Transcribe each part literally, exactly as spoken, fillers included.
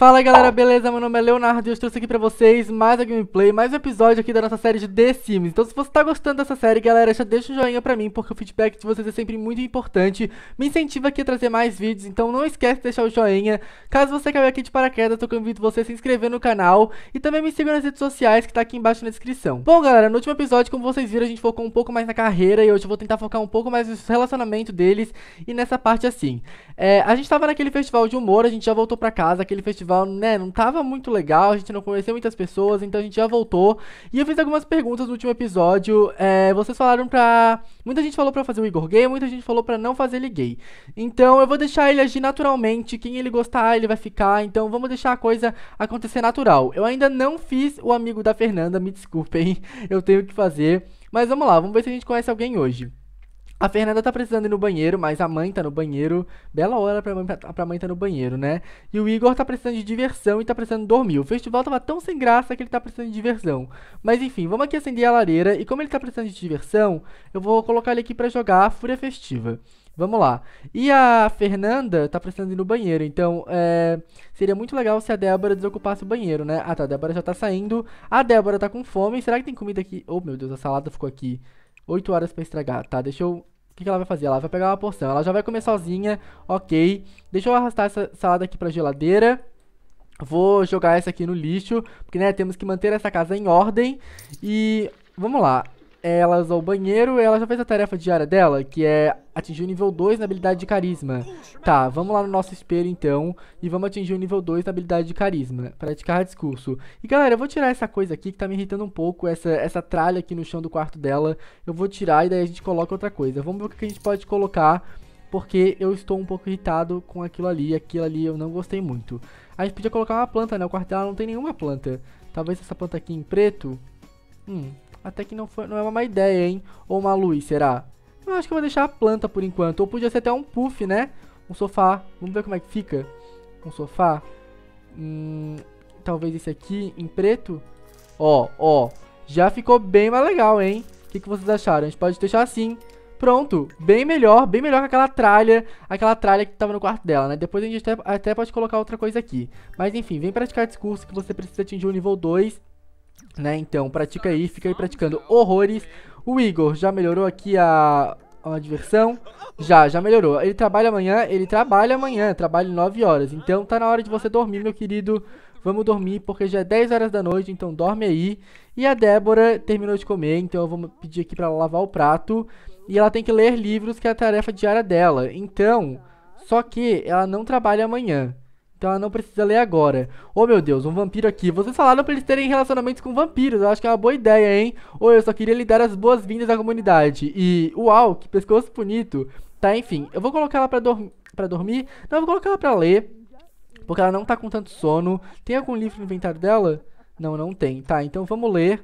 Fala galera, beleza? Meu nome é Leonardo e eu trouxe aqui pra vocês mais a gameplay, mais um episódio aqui da nossa série de The Sims. Então se você tá gostando dessa série, galera, já deixa um joinha pra mim, porque o feedback de vocês é sempre muito importante. Me incentiva aqui a trazer mais vídeos, então não esquece de deixar o joinha. Caso você caiu aqui de paraquedas, eu convido você a se inscrever no canal e também me siga nas redes sociais que tá aqui embaixo na descrição. Bom galera, no último episódio, como vocês viram, a gente focou um pouco mais na carreira e hoje eu vou tentar focar um pouco mais no relacionamento deles e nessa parte assim. É, a gente tava naquele festival de humor, a gente já voltou pra casa, aquele festival, né, não tava muito legal, a gente não conheceu muitas pessoas, então a gente já voltou. E eu fiz algumas perguntas no último episódio, é, vocês falaram pra... Muita gente falou pra fazer o Igor gay, muita gente falou pra não fazer ele gay. Então eu vou deixar ele agir naturalmente, quem ele gostar ele vai ficar, então vamos deixar a coisa acontecer natural. Eu ainda não fiz o amigo da Fernanda, me desculpem, eu tenho que fazer. Mas vamos lá, vamos ver se a gente conhece alguém hoje. A Fernanda tá precisando ir no banheiro, mas a mãe tá no banheiro. Bela hora pra mãe, pra mãe tá no banheiro, né? E o Igor tá precisando de diversão e tá precisando dormir. O festival tava tão sem graça que ele tá precisando de diversão. Mas enfim, vamos aqui acender a lareira. E como ele tá precisando de diversão, eu vou colocar ele aqui pra jogar a Fúria Festiva. Vamos lá. E a Fernanda tá precisando ir no banheiro, então é... seria muito legal se a Débora desocupasse o banheiro, né? Ah tá, a Débora já tá saindo. A Débora tá com fome. Será que tem comida aqui? Oh meu Deus, a salada ficou aqui. oito horas pra estragar, tá? Deixa eu... O que, que ela vai fazer? Ela vai pegar uma porção. Ela já vai comer sozinha, ok. Deixa eu arrastar essa salada aqui pra geladeira. Vou jogar essa aqui no lixo, porque, né, temos que manter essa casa em ordem. E vamos lá. Ela usou o banheiro, ela já fez a tarefa diária dela, que é atingir o nível dois na habilidade de carisma. Tá, vamos lá no nosso espelho então, e vamos atingir o nível dois na habilidade de carisma, praticar discurso. E galera, eu vou tirar essa coisa aqui que tá me irritando um pouco, essa, essa tralha aqui no chão do quarto dela. Eu vou tirar e daí a gente coloca outra coisa. Vamos ver o que a gente pode colocar, porque eu estou um pouco irritado com aquilo ali, aquilo ali eu não gostei muito. A gente podia colocar uma planta, né, o quarto dela não tem nenhuma planta. Talvez essa planta aqui em preto, hum... Até que não, foi, não é uma má ideia, hein? Ou uma luz, será? Eu acho que eu vou deixar a planta por enquanto. Ou podia ser até um puff, né? Um sofá. Vamos ver como é que fica. Um sofá. Hum, talvez esse aqui em preto. Ó, ó. Já ficou bem mais legal, hein? O que, que vocês acharam? A gente pode deixar assim. Pronto. Bem melhor. Bem melhor que aquela tralha. Aquela tralha que tava no quarto dela, né? Depois a gente até, até pode colocar outra coisa aqui. Mas enfim, vem praticar discurso que você precisa atingir o nível dois. Né, então, pratica aí, fica aí praticando horrores. O Igor já melhorou aqui a, a diversão? Já, já melhorou. Ele trabalha amanhã, ele trabalha amanhã, trabalha nove horas. Então tá na hora de você dormir, meu querido. Vamos dormir, porque já é dez horas da noite, então dorme aí. E a Débora terminou de comer, então eu vou pedir aqui pra ela lavar o prato. E ela tem que ler livros, que é a tarefa diária dela. Então, só que ela não trabalha amanhã. Então ela não precisa ler agora. Oh meu Deus, um vampiro aqui. Vocês falaram pra eles terem relacionamentos com vampiros. Eu acho que é uma boa ideia, hein? Ou eu só queria lhe dar as boas-vindas à comunidade. E uau, que pescoço bonito. Tá, enfim. Eu vou colocar ela pra, dor pra dormir. Não, eu vou colocar ela pra ler. Porque ela não tá com tanto sono. Tem algum livro no inventário dela? Não, não tem. Tá, então vamos ler.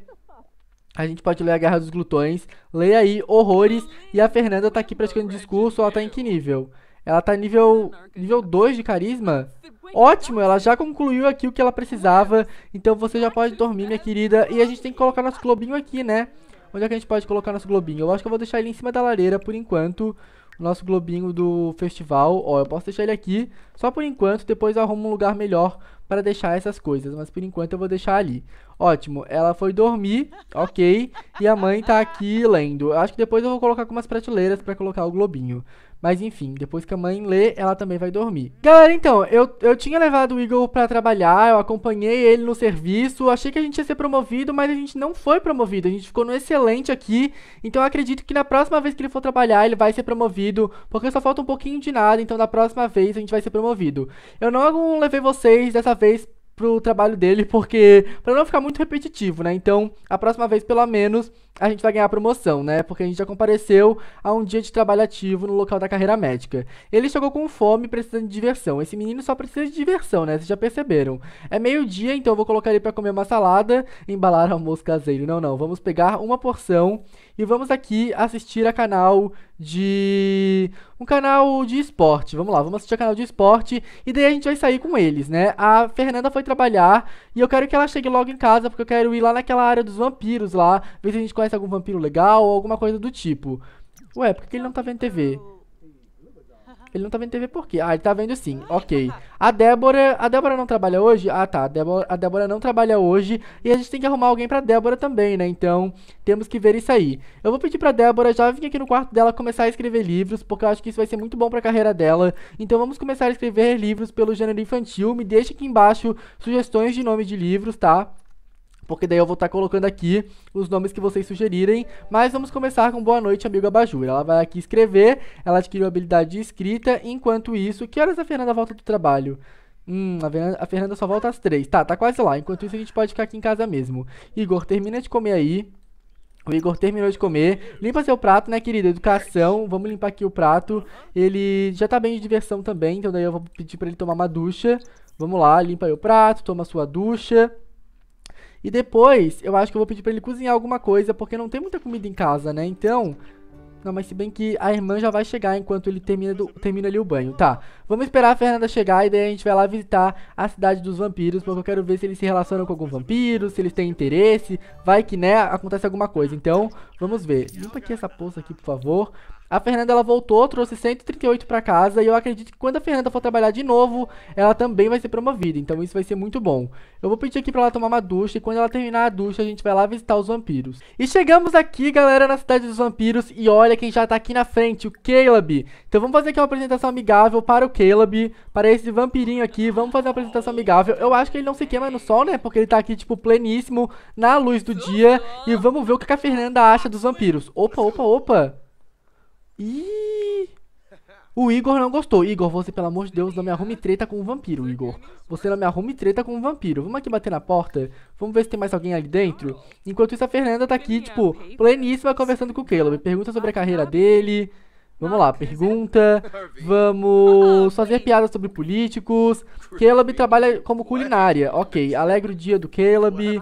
A gente pode ler a Guerra dos Glutões. Leia aí, horrores. E a Fernanda tá aqui praticando discurso. Ela tá em que nível? Ela tá nível nível dois de carisma. Ótimo, ela já concluiu aqui o que ela precisava. Então você já pode dormir, minha querida. E a gente tem que colocar nosso globinho aqui, né? Onde é que a gente pode colocar nosso globinho? Eu acho que eu vou deixar ele em cima da lareira por enquanto. O nosso globinho do festival. Ó, eu posso deixar ele aqui só por enquanto. Depois eu arrumo um lugar melhor para deixar essas coisas. Mas por enquanto eu vou deixar ali. Ótimo, ela foi dormir, ok. E a mãe tá aqui lendo. Eu acho que depois eu vou colocar algumas prateleiras para colocar o globinho. Mas enfim, depois que a mãe lê, ela também vai dormir. Galera, então, eu, eu tinha levado o Igor pra trabalhar, eu acompanhei ele no serviço, achei que a gente ia ser promovido, mas a gente não foi promovido, a gente ficou no excelente aqui, então eu acredito que na próxima vez que ele for trabalhar, ele vai ser promovido, porque só falta um pouquinho de nada, então na próxima vez a gente vai ser promovido. Eu não levei vocês dessa vez pro trabalho dele, porque pra não ficar muito repetitivo, né? Então, a próxima vez, pelo menos, a gente vai ganhar promoção, né? Porque a gente já compareceu a um dia de trabalho ativo no local da carreira médica. Ele chegou com fome, precisando de diversão. Esse menino só precisa de diversão, né? Vocês já perceberam. É meio-dia, então eu vou colocar ele pra comer uma salada, embalar almoço caseiro. Não, não. Vamos pegar uma porção e vamos aqui assistir a canal de... um canal de esporte. Vamos lá, vamos assistir a canal de esporte e daí a gente vai sair com eles, né? A Fernanda foi trabalhar e eu quero que ela chegue logo em casa, porque eu quero ir lá naquela área dos vampiros lá, ver se a gente conhece algum vampiro legal ou alguma coisa do tipo. Ué, por que ele não tá vendo T V? Ele não tá vendo T V por quê? Ah, ele tá vendo sim, ok. A Débora, a Débora não trabalha hoje? Ah, tá, a Débora, a Débora não trabalha hoje e a gente tem que arrumar alguém pra Débora também, né? Então, temos que ver isso aí. Eu vou pedir pra Débora já vir aqui no quarto dela começar a escrever livros, porque eu acho que isso vai ser muito bom pra carreira dela. Então, vamos começar a escrever livros pelo gênero infantil. Me deixa aqui embaixo sugestões de nome de livros, tá? Porque daí eu vou estar colocando aqui os nomes que vocês sugerirem. Mas vamos começar com boa noite, amigo Abajur. Ela vai aqui escrever, ela adquiriu a habilidade de escrita. Enquanto isso, que horas a Fernanda volta do trabalho? Hum, a Fernanda, a Fernanda só volta às três. Tá, tá quase lá. Enquanto isso, a gente pode ficar aqui em casa mesmo. Igor, termina de comer aí. O Igor terminou de comer. Limpa seu prato, né, querida? Educação. Vamos limpar aqui o prato. Ele já tá bem de diversão também. Então daí eu vou pedir pra ele tomar uma ducha. Vamos lá, limpa aí o prato, toma a sua ducha. E depois, eu acho que eu vou pedir pra ele cozinhar alguma coisa, porque não tem muita comida em casa, né? Então... Não, mas se bem que a irmã já vai chegar enquanto ele termina, do, termina ali o banho. Tá, vamos esperar a Fernanda chegar e daí a gente vai lá visitar a cidade dos vampiros, porque eu quero ver se eles se relacionam com algum vampiro, se eles têm interesse. Vai que, né, acontece alguma coisa. Então, vamos ver. Limpa aqui essa poça aqui, por favor. A Fernanda, ela voltou, trouxe cento e trinta e oito pra casa e eu acredito que quando a Fernanda for trabalhar de novo, ela também vai ser promovida. Então isso vai ser muito bom. Eu vou pedir aqui pra ela tomar uma ducha e quando ela terminar a ducha, a gente vai lá visitar os vampiros. E chegamos aqui, galera, na cidade dos vampiros e olha quem já tá aqui na frente, o Caleb. Então vamos fazer aqui uma apresentação amigável para o Caleb, para esse vampirinho aqui. Vamos fazer uma apresentação amigável. Eu acho que ele não se queima no sol, né? Porque ele tá aqui, tipo, pleníssimo, na luz do dia. E vamos ver o que a Fernanda acha dos vampiros. Opa, opa, opa. Ih, o Igor não gostou. Igor, você, pelo amor de Deus, não me arrume treta com um vampiro, Igor. Você não me arrume treta com um vampiro. Vamos aqui bater na porta. Vamos ver se tem mais alguém ali dentro. Enquanto isso, a Fernanda tá aqui, tipo, pleníssima, conversando com o Caleb. Pergunta sobre a carreira dele. Vamos lá, pergunta. Vamos fazer piadas sobre políticos. Caleb trabalha como culinária. Ok, alegra o dia do Caleb.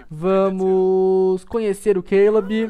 Vamos conhecer o Caleb.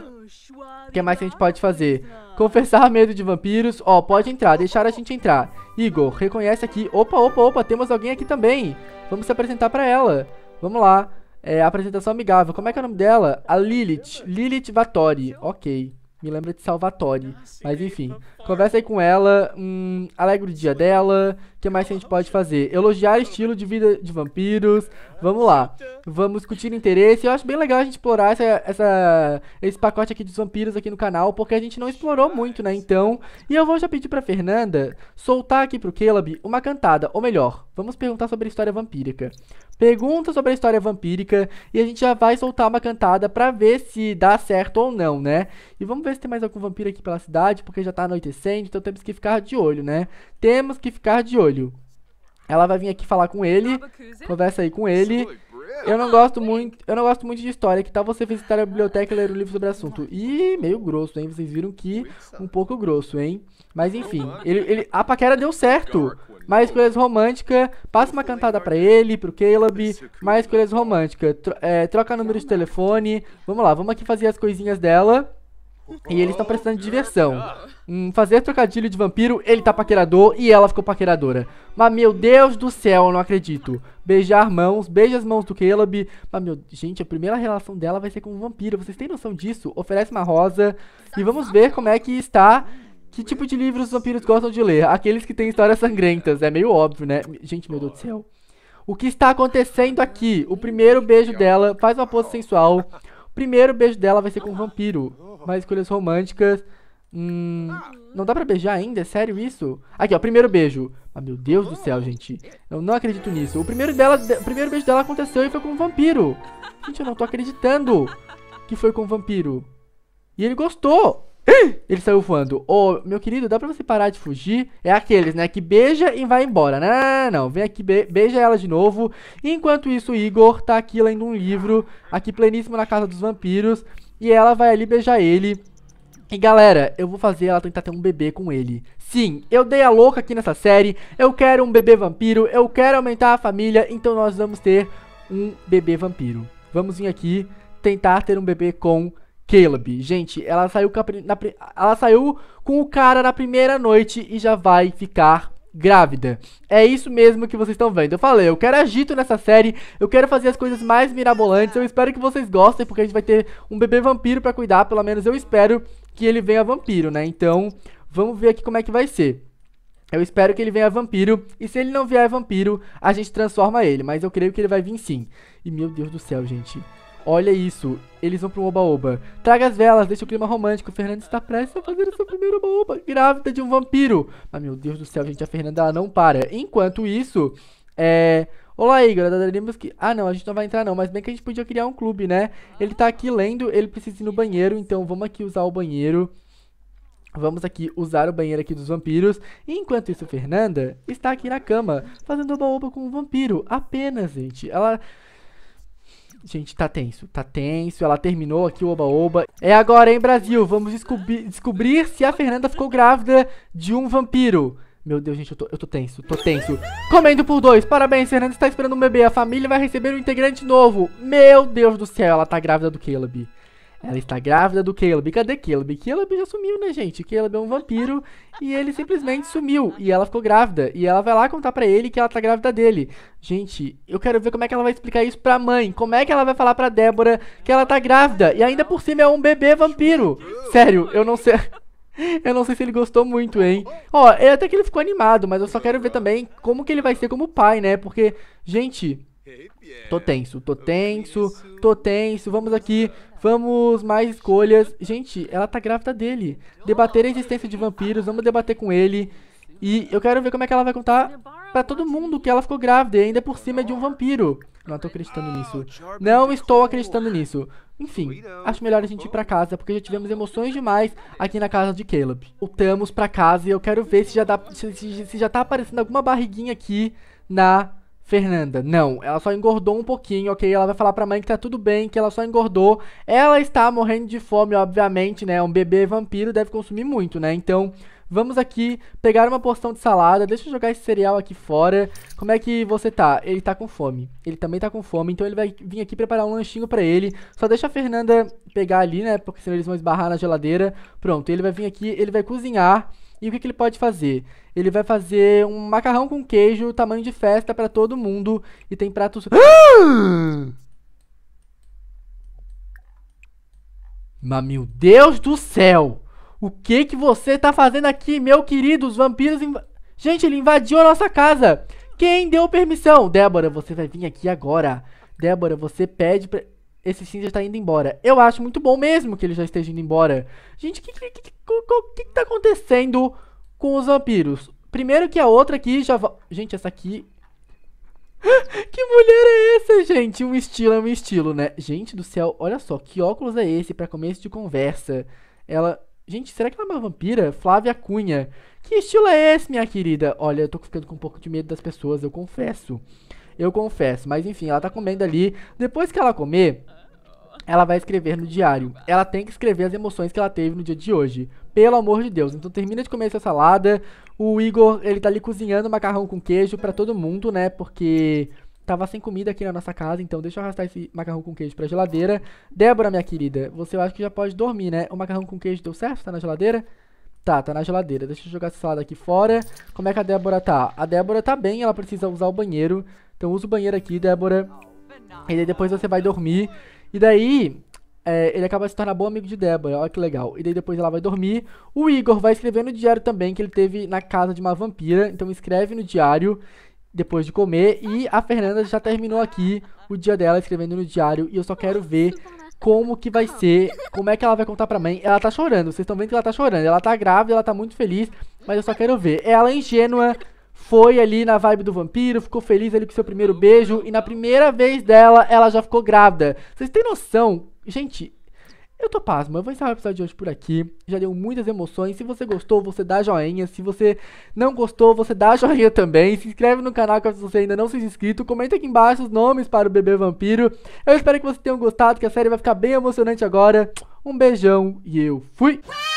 O que mais que a gente pode fazer? Confessar medo de vampiros. Ó, oh, pode entrar, deixar a gente entrar. Igor, reconhece aqui. Opa, opa, opa, temos alguém aqui também. Vamos se apresentar pra ela. Vamos lá. É, apresentação amigável. Como é que é o nome dela? A Lilith. Lilith Vatori. Ok. Me lembra de Salvatore. Mas enfim. Conversa aí com ela. Hum, alegra o dia dela. O que mais que a gente pode fazer? Elogiar estilo de vida de vampiros. Vamos lá. Vamos discutir interesse. Eu acho bem legal a gente explorar essa, essa, esse pacote aqui dos vampiros aqui no canal. Porque a gente não explorou muito, né? Então... E eu vou já pedir pra Fernanda soltar aqui pro Caleb uma cantada. Ou melhor, vamos perguntar sobre a história vampírica. Pergunta sobre a história vampírica e a gente já vai soltar uma cantada pra ver se dá certo ou não, né? E vamos ver se tem mais algum vampiro aqui pela cidade, porque já tá anoitecendo, então temos que ficar de olho, né? Temos que ficar de olho. Ela vai vir aqui falar com ele, conversa aí com ele. Eu não gosto muito, eu não gosto muito de história, que tal você visitar a biblioteca e ler um livro sobre o assunto? Ih, meio grosso, hein? Vocês viram que um pouco grosso, hein? Mas enfim, ele, ele, a paquera deu certo. Mais escolhas românticas, passa uma cantada pra ele, pro Caleb. Mais escolhas românticas, tro é, troca número de telefone. Vamos lá, vamos aqui fazer as coisinhas dela. E eles estão precisando de diversão. hum, Fazer trocadilho de vampiro, ele tá paquerador e ela ficou paqueradora. Mas meu Deus do céu, eu não acredito. Beijar mãos, beija as mãos do Caleb. Mas meu, gente, a primeira relação dela vai ser com um vampiro. Vocês têm noção disso? Oferece uma rosa. E vamos ver como é que está. Que tipo de livros os vampiros gostam de ler? Aqueles que têm histórias sangrentas. É meio óbvio, né? Gente, meu Deus do céu. O que está acontecendo aqui? O primeiro beijo dela, faz uma pose sensual. O primeiro beijo dela vai ser com um vampiro. Mais escolhas românticas. Hum, não dá pra beijar ainda? É sério isso? Aqui, ó, primeiro beijo. Ah, meu Deus do céu, gente. Eu não acredito nisso. O primeiro, dela, o primeiro beijo dela aconteceu e foi com um vampiro. Gente, eu não tô acreditando que foi com um vampiro. E ele gostou. Ele saiu voando. Ô, oh, meu querido, dá pra você parar de fugir? É aqueles, né, que beija e vai embora. Não, não, não, vem aqui, be beija ela de novo. Enquanto isso, o Igor tá aqui lendo um livro, aqui pleníssimo na casa dos vampiros. E ela vai ali beijar ele. E galera, eu vou fazer ela tentar ter um bebê com ele. Sim, eu dei a louca aqui nessa série. Eu quero um bebê vampiro, eu quero aumentar a família. Então nós vamos ter um bebê vampiro. Vamos vir aqui tentar ter um bebê com Caleb. Gente, ela saiu com, a, na, ela saiu com o cara na primeira noite e já vai ficar grávida. É isso mesmo que vocês estão vendo. Eu falei, eu quero agito nessa série, eu quero fazer as coisas mais mirabolantes. Eu espero que vocês gostem, porque a gente vai ter um bebê vampiro pra cuidar. Pelo menos eu espero que ele venha vampiro, né? Então, vamos ver aqui como é que vai ser. Eu espero que ele venha vampiro, e se ele não vier vampiro, a gente transforma ele, mas eu creio que ele vai vir sim. E meu Deus do céu, gente, olha isso, eles vão pro oba-oba. Traga as velas, deixa o clima romântico. Fernanda está prestes a fazer o seu primeiro oba-oba, grávida de um vampiro. Mas meu Deus do céu, gente, a Fernanda ela não para. Enquanto isso, é... Olá, Igor, daríamos que... Ah, não, a gente não vai entrar não, mas bem que a gente podia criar um clube, né? Ele tá aqui lendo, ele precisa ir no banheiro, então vamos aqui usar o banheiro. Vamos aqui usar o banheiro aqui dos vampiros. E enquanto isso, Fernanda está aqui na cama, fazendo oba-oba com um vampiro. Apenas, gente. Ela... Gente, tá tenso, tá tenso. Ela terminou aqui o oba-oba. É agora, hein, Brasil? Vamos descobrir, descobrir se a Fernanda ficou grávida de um vampiro. Meu Deus, gente, eu tô, eu tô tenso, tô tenso. Comendo por dois. Parabéns, Fernanda está esperando um bebê. A família vai receber um integrante novo. Meu Deus do céu, ela tá grávida do Caleb. Ela está grávida do Caleb. Cadê Caleb? Caleb já sumiu, né, gente? Caleb é um vampiro e ele simplesmente sumiu. E ela ficou grávida. E ela vai lá contar pra ele que ela tá grávida dele. Gente, eu quero ver como é que ela vai explicar isso pra mãe. Como é que ela vai falar pra Débora que ela tá grávida? E ainda por cima é um bebê vampiro. Sério, eu não sei... Eu não sei se ele gostou muito, hein? Ó, é até que ele ficou animado, mas eu só quero ver também como que ele vai ser como pai, né? Porque, gente... Tô tenso, tô tenso, tô tenso. Vamos aqui, vamos mais escolhas. Gente, ela tá grávida dele. Debater a existência de vampiros, vamos debater com ele. E eu quero ver como é que ela vai contar pra todo mundo que ela ficou grávida. E ainda por cima é de um vampiro. Não tô acreditando nisso. Não estou acreditando nisso. Enfim, acho melhor a gente ir pra casa, porque já tivemos emoções demais aqui na casa de Caleb. Voltamos pra casa e eu quero ver se já, dá, se, se, se já tá aparecendo alguma barriguinha aqui na... Fernanda, não, ela só engordou um pouquinho, ok? Ela vai falar pra mãe que tá tudo bem, que ela só engordou. Ela está morrendo de fome, obviamente, né? Um bebê vampiro deve consumir muito, né? Então, vamos aqui pegar uma porção de salada. Deixa eu jogar esse cereal aqui fora. Como é que você tá? Ele tá com fome. Ele também tá com fome, então ele vai vir aqui preparar um lanchinho pra ele. Só deixa a Fernanda pegar ali, né? Porque senão eles vão esbarrar na geladeira. Pronto, ele vai vir aqui, ele vai cozinhar. E o que, que ele pode fazer? Ele vai fazer um macarrão com queijo, tamanho de festa pra todo mundo. E tem pratos... Mas, meu Deus do céu! O que que você tá fazendo aqui, meu querido? Os vampiros... Inv... Gente, ele invadiu a nossa casa! Quem deu permissão? Débora, você vai vir aqui agora. Débora, você pede pra... Esse sim já tá indo embora. Eu acho muito bom mesmo que ele já esteja indo embora. Gente, o que, que, que, que, que, que tá acontecendo com os vampiros? Primeiro que a outra aqui já... Gente, essa aqui... Que mulher é essa, gente? Um estilo é um estilo, né? Gente do céu, olha só. Que óculos é esse pra começo de conversa? Ela... Gente, será que ela é uma vampira? Flávia Cunha. Que estilo é esse, minha querida? Olha, eu tô ficando com um pouco de medo das pessoas, eu confesso. Eu confesso. Mas enfim, ela tá comendo ali. Depois que ela comer... Ela vai escrever no diário. Ela tem que escrever as emoções que ela teve no dia de hoje. Pelo amor de Deus. Então termina de comer essa salada. O Igor, ele tá ali cozinhando macarrão com queijo pra todo mundo, né? Porque tava sem comida aqui na nossa casa. Então deixa eu arrastar esse macarrão com queijo pra geladeira. Débora, minha querida, você eu acho que já pode dormir, né? O macarrão com queijo deu certo? Tá na geladeira? Tá, tá na geladeira. Deixa eu jogar essa salada aqui fora. Como é que a Débora tá? A Débora tá bem, ela precisa usar o banheiro. Então usa o banheiro aqui, Débora. E daí depois você vai dormir. E daí, é, ele acaba se tornando bom amigo de Débora, olha que legal. E daí depois ela vai dormir. O Igor vai escrever no diário também que ele teve na casa de uma vampira. Então escreve no diário depois de comer. E a Fernanda já terminou aqui o dia dela escrevendo no diário. E eu só quero ver como que vai ser, como é que ela vai contar pra mãe. Ela tá chorando, vocês estão vendo que ela tá chorando. Ela tá grávida, ela tá muito feliz, mas eu só quero ver. Ela ingênua... Foi ali na vibe do vampiro, ficou feliz ali com seu primeiro beijo. E na primeira vez dela, ela já ficou grávida. Vocês têm noção? Gente, eu tô pasmo. Eu vou encerrar o episódio de hoje por aqui. Já deu muitas emoções. Se você gostou, você dá joinha. Se você não gostou, você dá joinha também. Se inscreve no canal caso você ainda não seja inscrito. Comenta aqui embaixo os nomes para o bebê vampiro. Eu espero que vocês tenham gostado, que a série vai ficar bem emocionante agora. Um beijão e eu fui!